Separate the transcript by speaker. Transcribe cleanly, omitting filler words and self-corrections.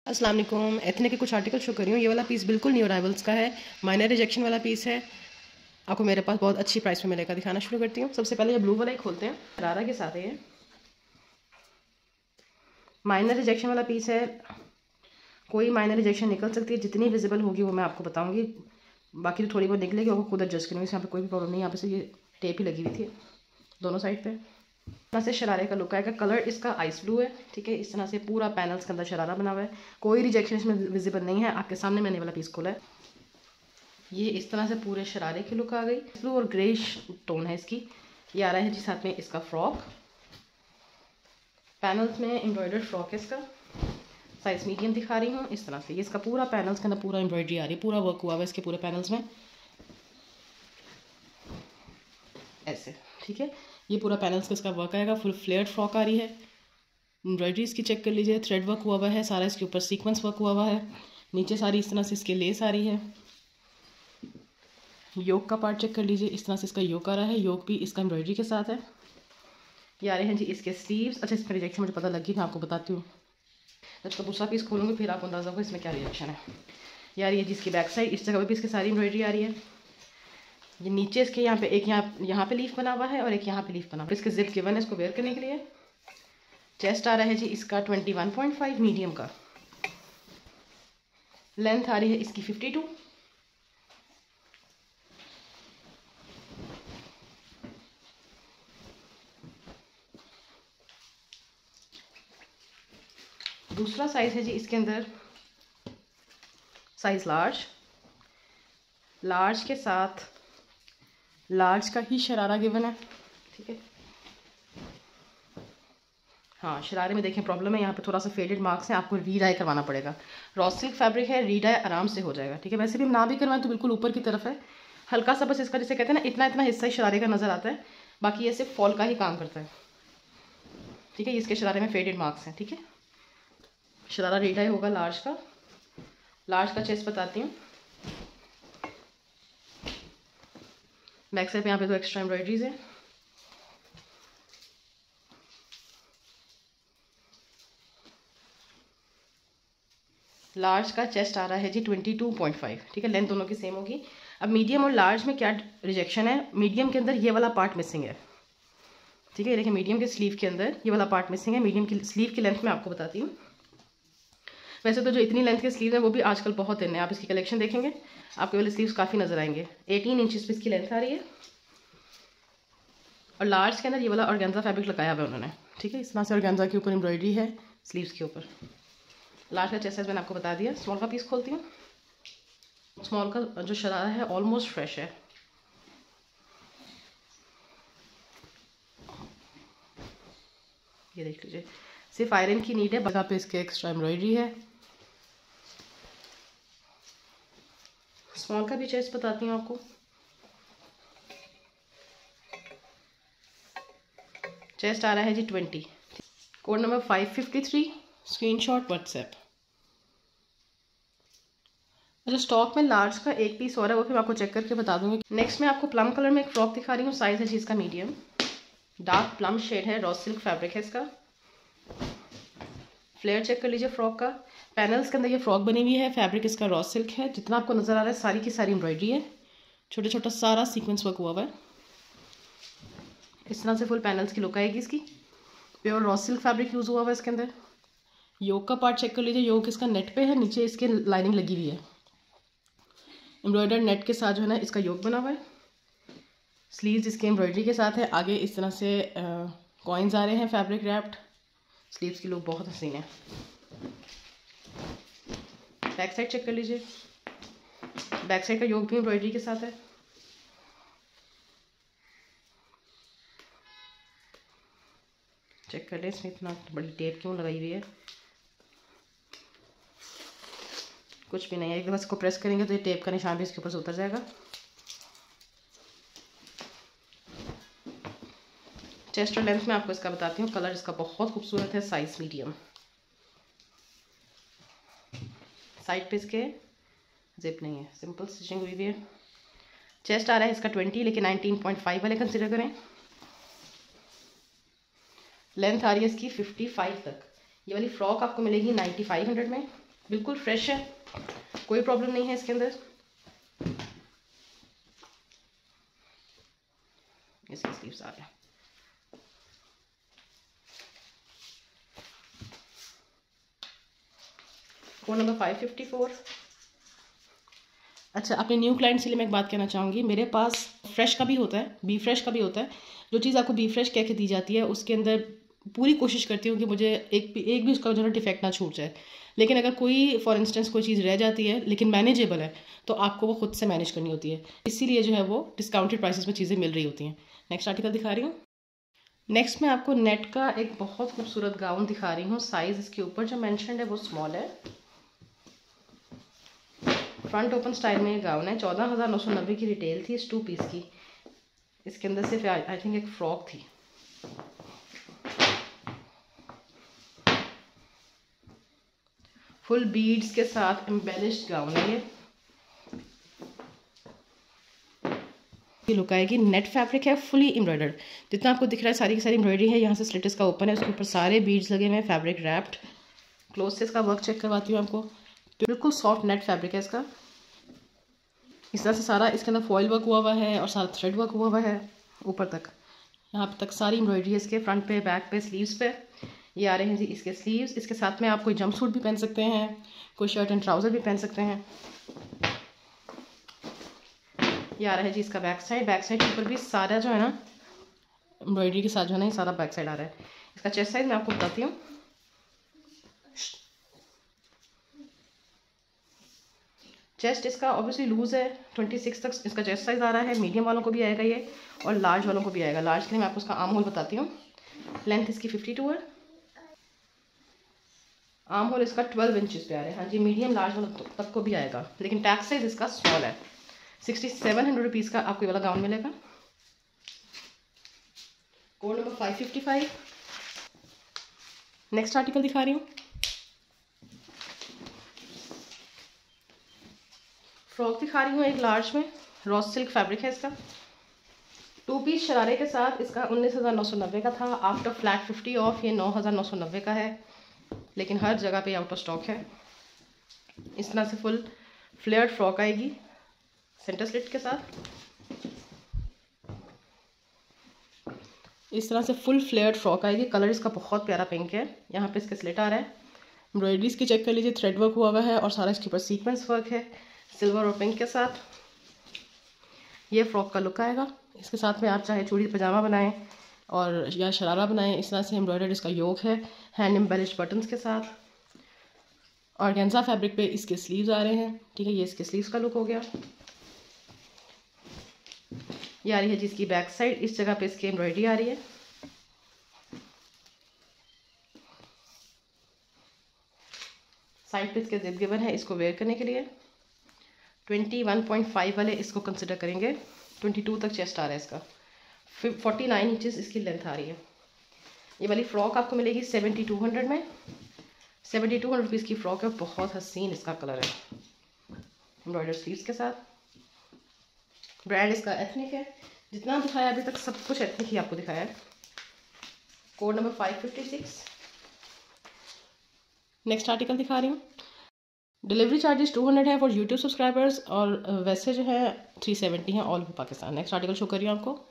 Speaker 1: अस्सलाम वालेकुम। एथनिक के कुछ आर्टिकल शो कर रही हूँ। ये वाला पीस बिल्कुल न्यू अराइवल्स का है, माइनर रिजेक्शन वाला पीस है। आपको मेरे पास बहुत अच्छी प्राइस में मिलेगा। दिखाना शुरू करती हूँ। सबसे पहले ये ब्लू वाला ही खोलते हैं। शरारा के साथ है ये माइनर रिजेक्शन वाला पीस है। कोई माइनर रिजेक्शन निकल सकती है, जितनी विजिबल होगी वो मैं आपको बताऊँगी। बाकी तो थोड़ी बहुत निकलेगी, आपको खुद एडजस्ट करूँगी। यहाँ पे कोई भी प्रॉब्लम नहीं। यहाँ पे से ये टेप ही लगी हुई थी दोनों साइड पे। यहाँ से शरारे का लुक आएगा। कलर इसका आइस ब्लू है, ठीक है। इस तरह से पूरा पैनल्स के अंदर शरारा बना हुआ है, कोई रिजेक्शन इसमें विजिबल नहीं है। आपके सामने मैंने वाला पीस खोला है। ये इस तरह से पूरे शरारे की लुक आ गई। ब्लू और ग्रेइश टोन है इसकी। ये आ रहा है जी साथ में इसका फ्रॉक। पैनल्स में एम्ब्रॉयडर्ड फ्रॉक है इसका। साइज मीडियम दिखा रही हूँ। इस तरह से ये इसका पूरा पैनल्स के अंदर पूरा एम्ब्रॉयडरी आ रही है, पूरा वर्क हुआ हुआ है इसके पूरे पैनल्स में ऐसे, ठीक है। ये पूरा पैनल्स का इसका वर्क आएगा। फुल फ्लेयर्ड फ्रॉक आ रही है। एम्ब्रॉयडरी इसकी चेक कर लीजिए, थ्रेड वर्क हुआ हुआ है सारा। इसके ऊपर सीक्वेंस वर्क हुआ हुआ है। नीचे सारी इस तरह से इसके लेस आ रही है। योक का पार्ट चेक कर लीजिए, इस तरह से इसका योक आ रहा है। योक भी इसका एम्ब्रॉयडरी के साथ है। ये आ रहे हैं जी इसके स्लीव्स। अच्छा, इसका रिजेक्शन मुझे पता लगी, मैं आपको बताती हूँ। जब इसका दूसरा पीस खोलूँगी फिर आपको अंदाजा होगा इसमें क्या रिजेक्शन है। ये आ रही है जी इसकी बैक साइड। इस जगह पर इसकी सारी एम्ब्रॉयडरी आ रही है। ये नीचे इसके यहाँ पे एक यहाँ पे लीफ बना हुआ है और एक यहाँ पे लीफ बना हुआ है। इसके जिप गिवन है इसको वेयर करने के लिए। चेस्ट आ रहा है जी इसका 21.5 मीडियम का। लेंथ आ रही है इसकी 52। दूसरा साइज है जी इसके अंदर साइज लार्ज। लार्ज के साथ लार्ज का ही शरारा गिवन है, ठीक है। हाँ, शरारे में देखें प्रॉब्लम है, यहाँ पे थोड़ा सा फेडेड मार्क्स हैं, आपको रीडाई करवाना पड़ेगा। रॉ सिल्क फैब्रिक है, रीडाई आराम से हो जाएगा, ठीक है। वैसे भी ना भी करवाएं तो बिल्कुल ऊपर की तरफ है, हल्का सा बस इसका जैसे कहते हैं ना इतना इतना हिस्सा ही शरारे का नज़र आता है, बाकी ये सिर्फ फॉल का ही काम करता है, ठीक है। इसके शरारे में फेडेड मार्क्स हैं, ठीक है। शरारा रीडाई होगा लार्ज का। लार्ज का चेस्ट बताती हूँ। बैक साइड पे यहाँ पे तो एक्स्ट्रा एम्ब्रॉयडरीज है। लार्ज का चेस्ट आ रहा है जी 22.5, ठीक है। लेंथ दोनों की सेम होगी। अब मीडियम और लार्ज में क्या रिजेक्शन है? मीडियम के अंदर ये वाला पार्ट मिसिंग है, ठीक है। ये देखिए मीडियम के स्लीव के अंदर ये वाला पार्ट मिसिंग है। मीडियम की स्लीव की लेंथ मैं आपको बताती हूँ। वैसे तो जो इतनी लेंथ के स्लीव है वो भी आजकल बहुत इन है। आप इसकी कलेक्शन देखेंगे आपके वाले स्लीव्स काफ़ी नजर आएंगे। 18 इंचेस पे इसकी लेंथ आ रही है। और लार्ज के अंदर ये वाला ऑर्गेन्जा फैब्रिक लगाया हुआ है उन्होंने, ठीक है। इस तरह से ऑर्गेन्जा के ऊपर एम्ब्रॉयडरी है स्लीव्स के ऊपर। लार्ज का चेस्ट साइज मैंने आपको बता दिया। स्मॉल का पीस खोलती हूँ। स्मॉल का जो शरारा है ऑलमोस्ट फ्रेश है। ये देख लीजिए, सिर्फ आयरन की नीड है, जगह पे इसके एक्स्ट्रा एम्ब्रॉयडरी है। स्मॉल का भी चेस्ट बताती हूँ आपको। चेस्ट आ रहा है जी 20। Code number 553। Screenshot WhatsApp. अच्छा, स्टॉक में लार्ज का एक पीस और है, वो फिर आपको चेक करके बता दूंगी। नेक्स्ट मैं आपको प्लम कलर में एक फ्रॉक दिखा रही हूँ। साइज है जी इसका मीडियम। डार्क प्लम शेड है, रॉ सिल्क फैब्रिक है इसका। फ्लेयर चेक कर लीजिए फ्रॉक का। पैनल्स के अंदर ये फ्रॉक बनी हुई है। फैब्रिक इसका रॉ सिल्क है। जितना आपको नजर आ रहा है सारी की सारी एम्ब्रॉयडरी है। छोटा छोटा सारा सीक्वेंस वर्क हुआ हुआ है। इस तरह से फुल पैनल्स की लुक आएगी इसकी। Pure raw silk fabric use हुआ हुआ है इसके अंदर। योक का पार्ट चेक कर लीजिए। योक इसका नेट पे है, नीचे इसके लाइनिंग लगी हुई है। एम्ब्रॉयडर्ड नेट के साथ जो है ना इसका योक बना हुआ है। स्लीव्स इसके एम्ब्रॉयडरी के साथ है। आगे इस तरह से कॉइन्स आ रहे हैं फैब्रिक रैप्ड। स्लीव्स की लुक बहुत हसीन है। बैक साइड चेक कर लीजिए। बैक साइड का योक भी एम्ब्रॉयडरी के साथ है। चेक कर ले इसमें इतना बड़ी टेप क्यों लगाई हुई है। कुछ भी नहीं है, एकदम इसको प्रेस करेंगे तो ये टेप का निशान भी इसके ऊपर से उतर जाएगा। चेस्ट और लेंथ में आपको इसका बताती हूँ। कलर इसका बहुत खूबसूरत है, साइज मीडियम। साइड पे इसके जिप नहीं है, सिंपल स्टिचिंग हुई है। चेस्ट आ रहा है इसका 20, लेकिन 19.5 वाले कंसिडर करें। लेंथ आ रही है इसकी 55 तक। ये वाली फ्रॉक आपको मिलेगी 9500 में। बिल्कुल फ्रेश है, कोई प्रॉब्लम नहीं है इसके अंदर। इसके स्लीव्स आ रहे हैं। Code number 554। अच्छा, अपने न्यू क्लाइंट्स के लिए मैं एक बात कहना चाहूँगी, मेरे पास फ्रेश का भी होता है, बी फ्रेश का भी होता है। जो चीज़ आपको बी फ्रेश कह के दी जाती है उसके अंदर पूरी कोशिश करती हूँ कि मुझे एक भी उसका जो है डिफेक्ट ना छूट जाए। लेकिन अगर कोई फॉर इंस्टेंस कोई चीज़ रह जाती है लेकिन मैनेजेबल है तो आपको वो खुद से मैनेज करनी होती है, इसीलिए जो है वो डिस्काउंटेड प्राइसेस में चीज़ें मिल रही होती हैं। नेक्स्ट आर्टिकल दिखा रही हूँ। नेक्स्ट मैं आपको नेट का एक बहुत खूबसूरत गाउन दिखा रही हूँ। साइज़ इसके ऊपर जो मैंशनड है वो स्मॉल है। फ्रंट ओपन स्टाइल में ये गाउन है। 14,990 की रिटेल थी इस 2 पीस की। इसके अंदर सिर्फ आई थिंक एक फ्रॉक थी। फुल बीड्स के साथ एम्बेलिश्ड गाउन है ये लुक आएगी। नेट फैब्रिक है, फुली एम्ब्रॉयडर्ड। जितना आपको दिख रहा है सारी की सारी एम्ब्रॉयडरी है। यहाँ से स्लिटस का ओपन है, उसके ऊपर सारे बीड्स लगे हुए हैं, फैब्रिक रैप्ड। क्लोज से इसका वर्क चेक करवाती हूँ आपको। बिल्कुल सॉफ्ट नेट फैब्रिक है इसका। इस तरह से सारा इसके अंदर फॉयल वर्क हुआ हुआ है और सारा थ्रेड वर्क हुआ हुआ है ऊपर तक। यहाँ तक सारी एम्ब्रॉयडरी है इसके, फ्रंट पे, बैक पे, स्लीव्स पे। ये आ रहे हैं जी इसके स्लीव्स। इसके साथ में आप कोई जंप सूट भी पहन सकते हैं, कोई शर्ट एंड ट्राउज़र भी पहन सकते हैं। ये आ रहा है जी इसका बैक साइड। बैक साइड के ऊपर भी सारा जो है ना एम्ब्रॉयडरी के साथ जो है ना ये सारा बैक साइड आ रहा है। इसका चेस्ट साइज मैं आपको बताती हूँ। चेस्ट इसका ऑब्वियसली लूज़ है, 26 तक इसका चेस्ट साइज आ रहा है। मीडियम वालों को भी आएगा ये और लार्ज वालों को भी आएगा। लार्ज के लिए मैं आपको उसका आर्म होल बताती हूँ। लेंथ इसकी 52 है। आर्म होल इसका 12 इंचेस पे आ रहा है। हाँ जी, मीडियम लार्ज वालों तक को भी आएगा, लेकिन टैग साइज इसका स्मॉल है। 6700 रुपीज़ का आपको ये वाला गाउन मिलेगा। Code number 555। नेक्स्ट आर्टिकल दिखा रही हूँ। फ्रॉक दिखा रही हूँ एक लार्ज में। रॉस सिल्क फैब्रिक है इसका। 2 पीस शरारे के साथ इसका 19,990 का था। आफ्टर फ्लैट 50 ऑफ ये 9,990 का है, लेकिन हर जगह पे आउट ऑफ स्टॉक है। इस तरह से फुल फ्लेयर्ड फ्रॉक आएगी सेंटर स्लिट के साथ। इस तरह से फुल फ्लेयर्ड फ्रॉक आएगी। कलर इसका बहुत प्यारा पिंक है। यहाँ पे इसके स्लिट आ रहा है। एम्ब्रॉयडरीज की चेक कर लीजिए, थ्रेड वर्क हुआ हुआ है और सारा इसके ऊपर सीक्वेंस वर्क है सिल्वर और पिंक के साथ। ये फ्रॉक का लुक आएगा। इसके साथ में आप चाहे चूड़ी पजामा बनाएं और या शरारा बनाएं। इस तरह से एम्ब्रॉयडर्ड इसका योक है, हैंड एम्बेलिश्ड बटन्स के साथ। ऑर्गेन्जा फैब्रिक पे इसके स्लीव्स आ रहे हैं। ठीक है, ये इसके स्लीव्स का लुक हो गया। ये आ रही है जिसकी बैक साइड। इस जगह पे इसकी एम्ब्रॉयडरी आ रही है। साइड पे इसके जिप गिवन है इसको वेयर करने के लिए। 21.5 वाले इसको कंसिडर करेंगे। 22 तक चेस्ट आ रहा है इसका। 49 इंचेस इसकी लेंथ आ रही है। ये वाली फ्रॉक आपको मिलेगी 7200 में। 7200 रुपीज़ की फ्रॉक है। बहुत हसीन इसका कलर है, एम्ब्रॉयडर्ड स्लीव्स के साथ। ब्रांड इसका एथनिक है। जितना दिखाया अभी तक सब कुछ एथनिक ही आपको दिखाया है। Code number 556। नेक्स्ट आर्टिकल दिखा रही हूँ। डिलीवरी चार्जेस 200 है फॉर यूट्यूब सब्सक्राइबर्स और वैसे जो है 370 है all over Pakistan. Next article show करिए आपको।